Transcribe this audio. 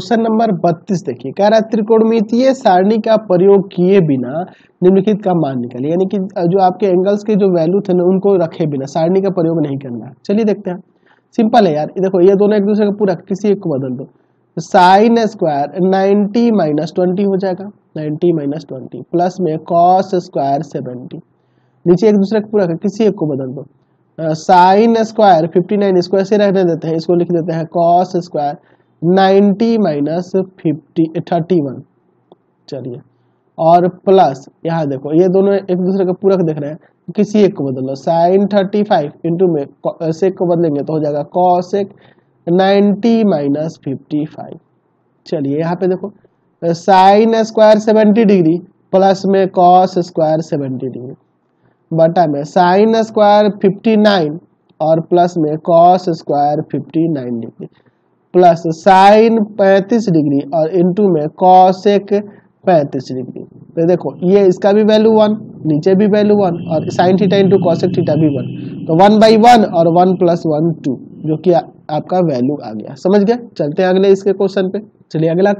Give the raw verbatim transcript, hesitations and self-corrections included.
Question number बत्तीस देखिए, कह रहा है त्रिकोणमितीय सारणी का प्रयोग किए बिना निम्नलिखित का मान निकालिए, यानी कि जो आपके एंगल्स के जो वैल्यू थे ना उनको रखे बिना सारणी का प्रयोग नहीं करना है। चलिए देखते हैं, सिंपल है यार। देखो ये दोनों एक दूसरे का पूरा, किसी एक को बदल दो, sine square ninety minus twenty हो जाएगा, नाइनटी माइनस ट्वेंटी प्लस में कॉस स्क्वायर सेवेंटी, नीचे एक दूसरे का पूरा किसी एक को बदल दो, साइन स्क्वायर फिफ्टी नाइन, इसको ऐसे रहने देते हैं, इसको लिख देते हैं cos square ninety minus fifty thirty one. चलिए, और प्लस यहाँ देखो ये दोनों एक दूसरे का पूरक देख रहे हैं, किसी एक को बदल लो, साइन थर्टी फाइव इंटू में सेक को बदलेंगे तो हो जाएगा cosec ninety minus fifty five. चलिए यहाँ पे देखो sine square seventy degree plus में कॉस स्क्वायर सेवेंटी डिग्री बटा में साइन स्क्वायर फिफ्टी नाइन और प्लस में cos square fifty nine degree plus sine पैंतीस डिग्री और इनटू में कॉसेक पैंतीस डिग्री। तो देखो ये इसका भी वैल्यू वन, नीचे भी वैल्यू वन, और sine theta into cosec theta भी वन, तो वन बाई वन और वन प्लस वन टू, जो कि आपका वैल्यू आ गया। समझ गया? चलते हैं अगले इसके क्वेश्चन पे। चलिए अगला